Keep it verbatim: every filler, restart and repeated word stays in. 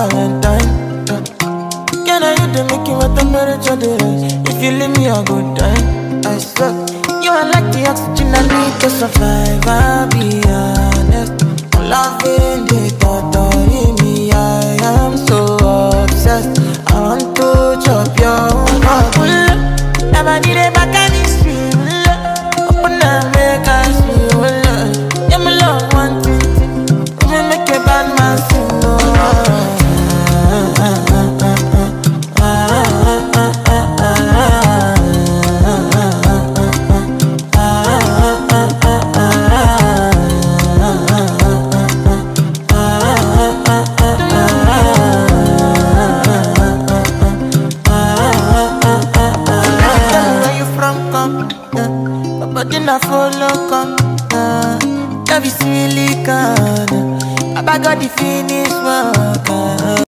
Valentine. Yeah. Can I hit the make you what temperature the rise? If you leave me a good time, I swear. You are like the oxygen I need to survive, I'll be honest. I'm loving the thought of me, I am so obsessed. I want to chop your heart. Never need a back and it's real. Open up, make us feel. Yeah, my love, one thing. We make a bad man sing. I follow come, uh, that be silicon. I got the finish work. Uh.